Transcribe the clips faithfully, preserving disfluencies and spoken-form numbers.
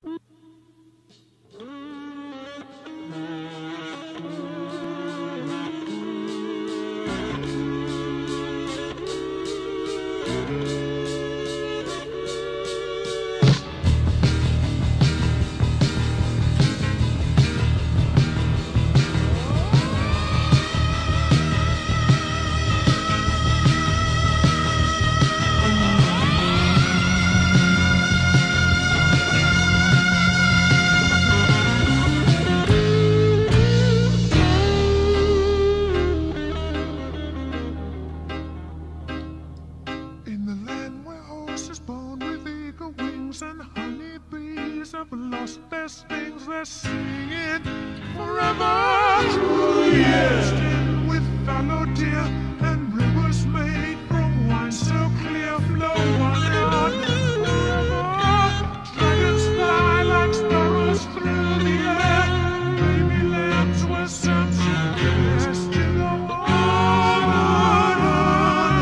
In the land where horses born with eagle wings and honeybees have lost their stings, they're singing forever through the years. Still with fallow deer and rivers made from wine so clear flow on and on and forever. Dragons fly like sparrows through the air. Baby lambs were sunshine there. Still go on, on, on,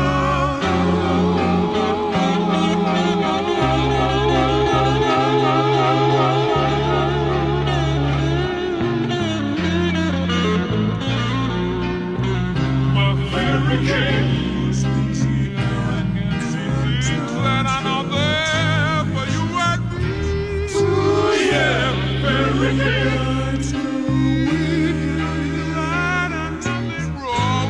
hurricanes, that I know there for you and me. Oh yeah, hurricanes, we can light and nothing wrong.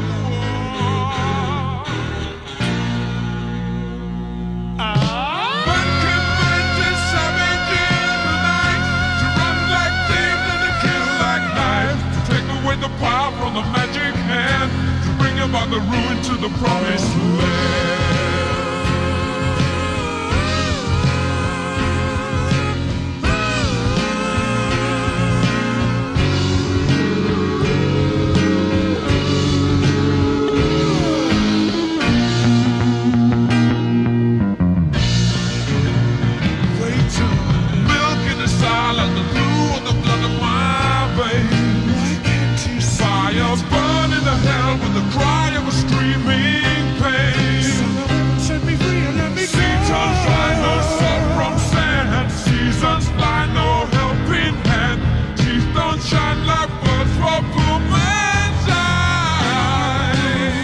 One can fight this savage in the night, to run like thieves and to kill like knives, to take away the power from the magic hand, bring about the ruin to the promised land. They took milk in the salad, the blue of the blood of my veins. Why can't you see fire burn in the hell with the cry of a screaming pain? Set me free and let me go. Seasons fly, no sun from sand. Seasons fly, no helping hand. Teeth don't shine like birds for poor man's eye.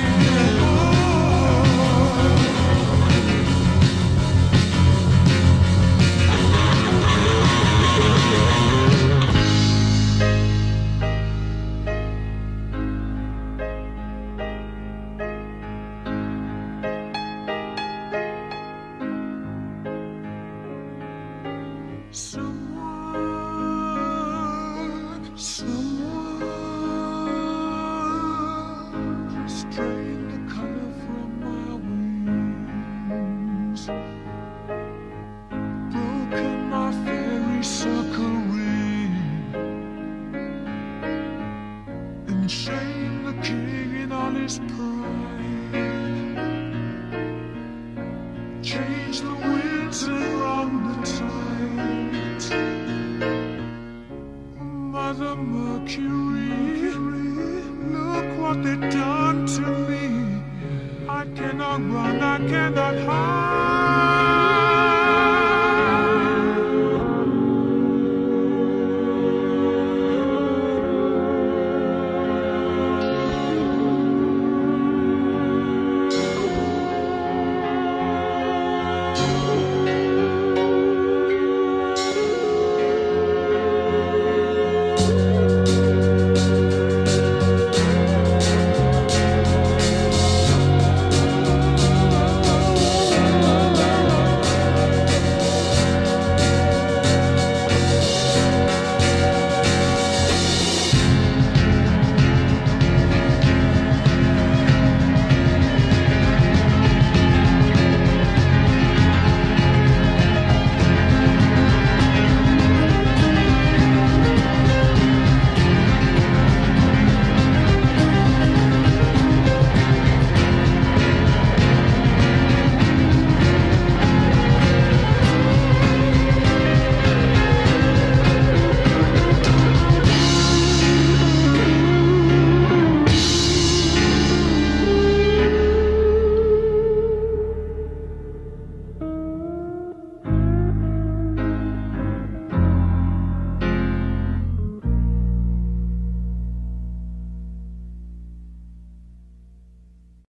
Someone, someone strained the color from my wings, broken my fairy circle ring, and shamed the king in all his pride.